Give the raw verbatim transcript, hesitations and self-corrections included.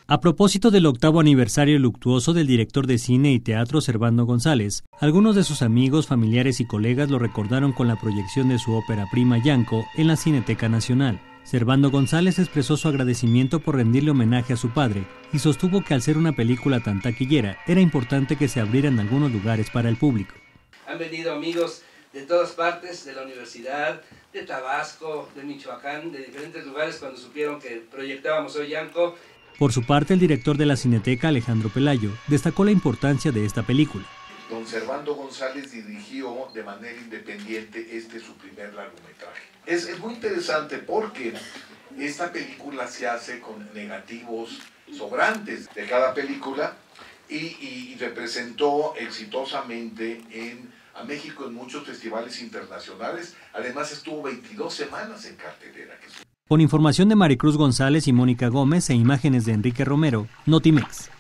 A propósito del octavo aniversario luctuoso del director de cine y teatro Servando González, algunos de sus amigos, familiares y colegas lo recordaron con la proyección de su ópera prima Yanko en la Cineteca Nacional. Servando González expresó su agradecimiento por rendirle homenaje a su padre y sostuvo que al ser una película tan taquillera, era importante que se abrieran algunos lugares para el público. Han venido amigos de todas partes, de la universidad, de Tabasco, de Michoacán, de diferentes lugares cuando supieron que proyectábamos hoy Yanko. Por su parte, el director de la Cineteca, Alejandro Pelayo, destacó la importancia de esta película. Don Servando González dirigió de manera independiente este su primer largometraje. Es, es muy interesante porque esta película se hace con negativos sobrantes de cada película y, y, y representó exitosamente en, a México en muchos festivales internacionales. Además estuvo veintidós semanas en cartelera. Con información de Maricruz González y Mónica Gómez e imágenes de Enrique Romero, Notimex.